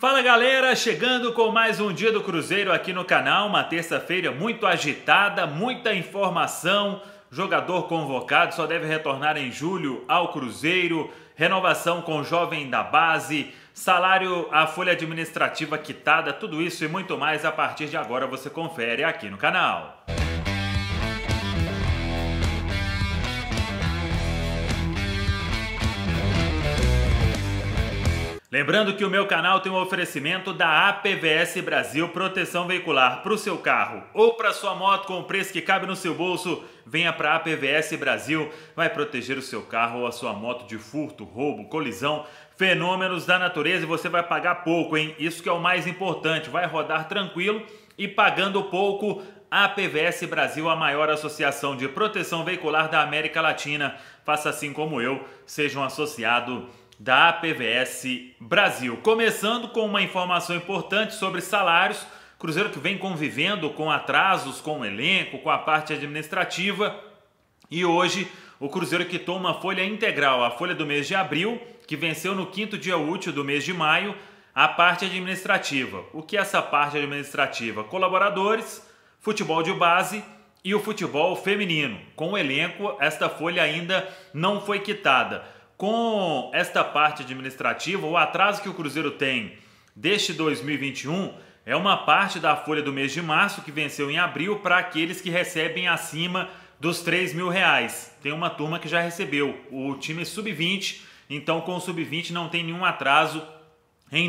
Fala galera, chegando com mais um dia do Cruzeiro aqui no canal, uma terça-feira muito agitada, muita informação, jogador convocado só deve retornar em julho ao Cruzeiro, renovação com o jovem da base, salário, a folha administrativa quitada, tudo isso e muito mais a partir de agora você confere aqui no canal. Lembrando que o meu canal tem um oferecimento da APVS Brasil, proteção veicular para o seu carro ou para sua moto com o preço que cabe no seu bolso. Venha para a APVS Brasil, vai proteger o seu carro ou a sua moto de furto, roubo, colisão, fenômenos da natureza e você vai pagar pouco, hein? Isso que é o mais importante, vai rodar tranquilo e pagando pouco. A APVS Brasil, a maior associação de proteção veicular da América Latina. Faça assim como eu, seja um associado da APVS Brasil. Começando com uma informação importante sobre salários, Cruzeiro que vem convivendo com atrasos, com o elenco, com a parte administrativa, e hoje o Cruzeiro quitou uma folha integral, a folha do mês de abril, que venceu no 5º dia útil do mês de maio, a parte administrativa. O que é essa parte administrativa? Colaboradores, futebol de base e o futebol feminino. Com o elenco, esta folha ainda não foi quitada. Com esta parte administrativa, o atraso que o Cruzeiro tem deste 2021 é uma parte da folha do mês de março que venceu em abril para aqueles que recebem acima dos R$3.000. Tem uma turma que já recebeu, o time sub-20, então com o sub-20 não tem nenhum atraso em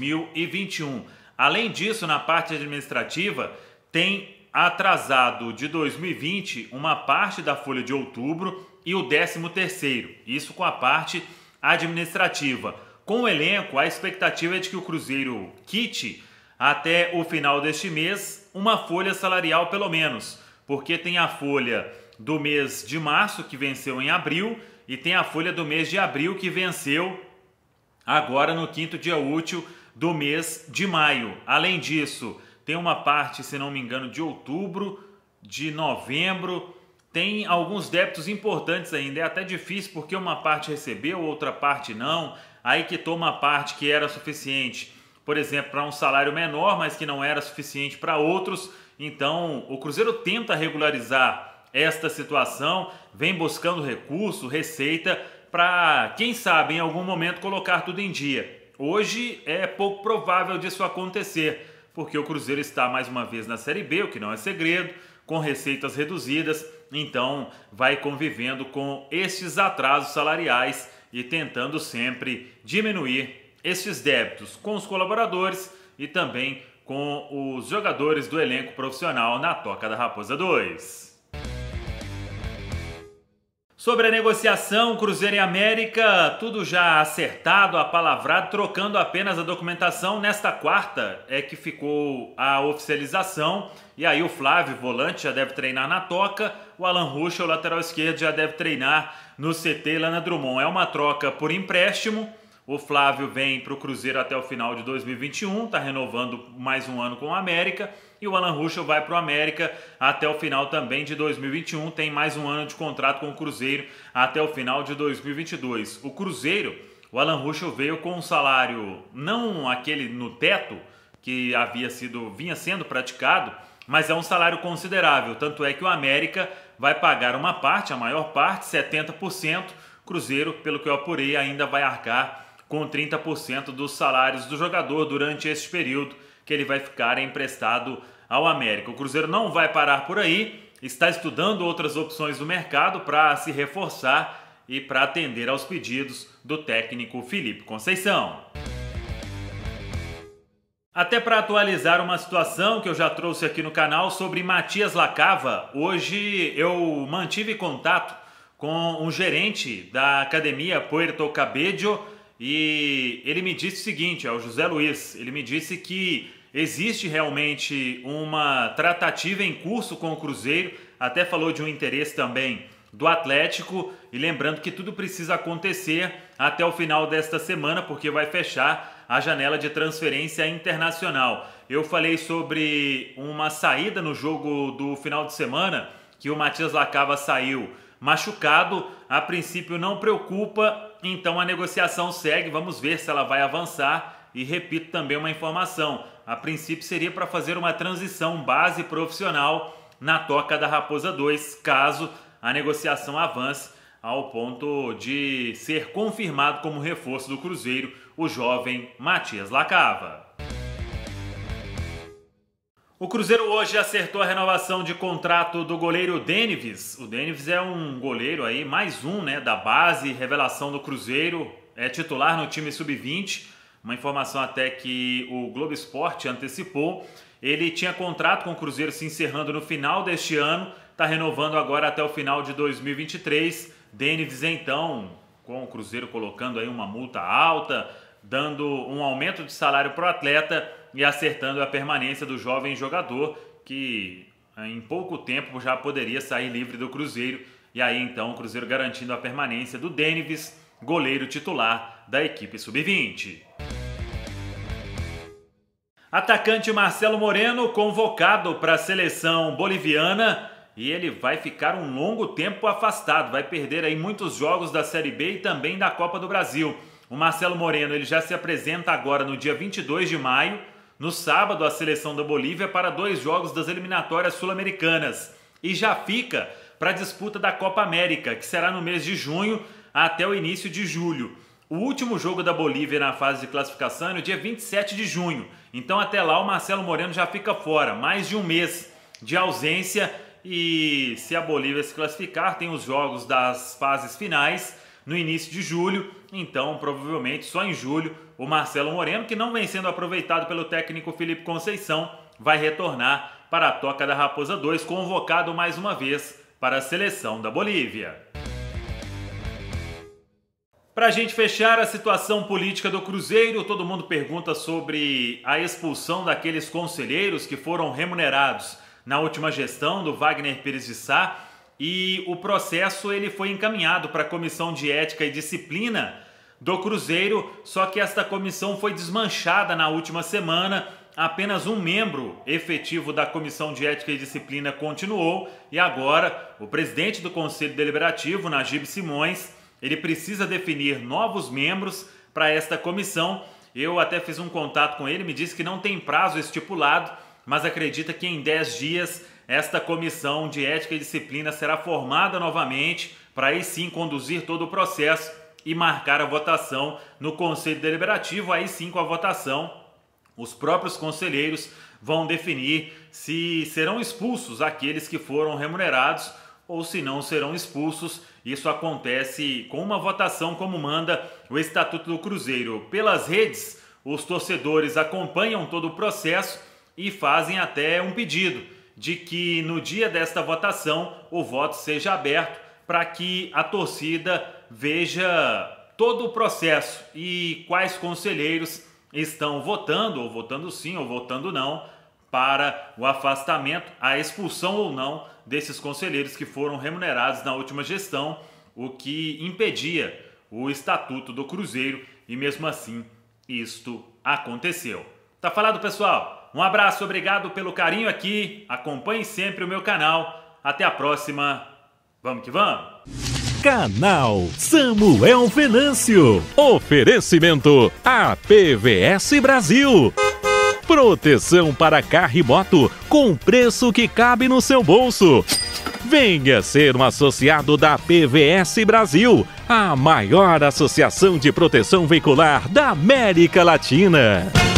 2021. Além disso, na parte administrativa, tem atrasado de 2020 uma parte da folha de outubro e o 13º, isso com a parte administrativa. Com o elenco, a expectativa é de que o Cruzeiro quite até o final deste mês uma folha salarial pelo menos, porque tem a folha do mês de março que venceu em abril e tem a folha do mês de abril que venceu agora no 5º dia útil do mês de maio. Além disso, tem uma parte, se não me engano, de outubro, de novembro. Tem alguns débitos importantes ainda, é até difícil porque uma parte recebeu, outra parte não. Aí quitou uma parte que era suficiente, por exemplo, para um salário menor, mas que não era suficiente para outros. Então, o Cruzeiro tenta regularizar esta situação, vem buscando recurso, receita, para, quem sabe, em algum momento colocar tudo em dia. Hoje é pouco provável disso acontecer, porque o Cruzeiro está mais uma vez na Série B, o que não é segredo, com receitas reduzidas, então vai convivendo com estes atrasos salariais e tentando sempre diminuir estes débitos com os colaboradores e também com os jogadores do elenco profissional na Toca da Raposa 2. Sobre a negociação Cruzeiro e América, tudo já acertado, apalavrado, trocando apenas a documentação. Nesta quarta é que ficou a oficialização e aí o Flávio, volante, já deve treinar na Toca, o Alan Ruschel, lateral esquerdo, já deve treinar no CT lá na Drummond. É uma troca por empréstimo, o Flávio vem para o Cruzeiro até o final de 2021, está renovando mais um ano com o América, e o Alan Ruschel vai para o América até o final também de 2021, tem mais um ano de contrato com o Cruzeiro até o final de 2022. O Cruzeiro, o Alan Ruschel veio com um salário, não aquele no teto que vinha sendo praticado, mas é um salário considerável, tanto é que o América vai pagar uma parte, a maior parte, 70%, Cruzeiro, pelo que eu apurei, ainda vai arcar com 30% dos salários do jogador durante esse período que ele vai ficar emprestado ao América. O Cruzeiro não vai parar por aí, está estudando outras opções do mercado para se reforçar e para atender aos pedidos do técnico Felipe Conceição. Até para atualizar uma situação que eu já trouxe aqui no canal sobre Matias Lacava, hoje eu mantive contato com um gerente da academia Puerto Cabello e ele me disse o seguinte, é o José Luiz, ele me disse que existe realmente uma tratativa em curso com o Cruzeiro, até falou de um interesse também do Atlético e lembrando que tudo precisa acontecer até o final desta semana porque vai fechar a janela de transferência internacional. Eu falei sobre uma saída no jogo do final de semana que o Matias Lacava saiu machucado, a princípio não preocupa, então a negociação segue, vamos ver se ela vai avançar E repito também uma informação, a princípio seria para fazer uma transição base profissional na Toca da Raposa 2, caso a negociação avance ao ponto de ser confirmado como reforço do Cruzeiro o jovem Matias Lacava. O Cruzeiro hoje acertou a renovação de contrato do goleiro Denives. O Denives é um goleiro aí, mais um, né, da base, revelação do Cruzeiro, é titular no time sub-20. Uma informação até que o Globo Esporte antecipou. Ele tinha contrato com o Cruzeiro se encerrando no final deste ano, está renovando agora até o final de 2023. Denives, então, com o Cruzeiro colocando aí uma multa alta, dando um aumento de salário para o atleta e acertando a permanência do jovem jogador que em pouco tempo já poderia sair livre do Cruzeiro. E aí então o Cruzeiro garantindo a permanência do Denives, goleiro titular da equipe sub-20. Atacante Marcelo Moreno convocado para a seleção boliviana e ele vai ficar um longo tempo afastado, vai perder aí muitos jogos da Série B e também da Copa do Brasil. O Marcelo Moreno ele já se apresenta agora no dia 22 de maio, no sábado, a seleção da Bolívia para 2 jogos das eliminatórias sul-americanas e já fica para a disputa da Copa América, que será no mês de junho até o início de julho. O último jogo da Bolívia na fase de classificação é no dia 27 de junho. Então até lá o Marcelo Moreno já fica fora. Mais de um mês de ausência e se a Bolívia se classificar, tem os jogos das fases finais no início de julho. Então provavelmente só em julho o Marcelo Moreno, que não vem sendo aproveitado pelo técnico Felipe Conceição, vai retornar para a Toca da Raposa 2, convocado mais uma vez para a seleção da Bolívia. Para a gente fechar a situação política do Cruzeiro, todo mundo pergunta sobre a expulsão daqueles conselheiros que foram remunerados na última gestão do Wagner Pires de Sá, e o processo ele foi encaminhado para a Comissão de Ética e Disciplina do Cruzeiro, só que esta comissão foi desmanchada na última semana. Apenas um membro efetivo da Comissão de Ética e Disciplina continuou e agora o presidente do Conselho Deliberativo, Najib Simões, ele precisa definir novos membros para esta comissão. Eu até fiz um contato com ele, me disse que não tem prazo estipulado, mas acredita que em 10 dias esta comissão de ética e disciplina será formada novamente para aí sim conduzir todo o processo e marcar a votação no Conselho Deliberativo. Aí sim, com a votação, os próprios conselheiros vão definir se serão expulsos aqueles que foram remunerados ou se não serão expulsos. Isso acontece com uma votação como manda o Estatuto do Cruzeiro. Pelas redes, os torcedores acompanham todo o processo e fazem até um pedido de que no dia desta votação o voto seja aberto para que a torcida veja todo o processo e quais conselheiros estão votando, ou votando sim, ou votando não, para o afastamento, a expulsão ou não desses conselheiros que foram remunerados na última gestão, o que impedia o Estatuto do Cruzeiro, e mesmo assim isto aconteceu. Tá falado, pessoal? Um abraço, obrigado pelo carinho aqui, acompanhe sempre o meu canal, até a próxima, vamos que vamos! Canal Samuel Venâncio. Oferecimento APVS Brasil. Proteção para carro e moto com preço que cabe no seu bolso. Venha ser um associado da APVS Brasil, a maior associação de proteção veicular da América Latina.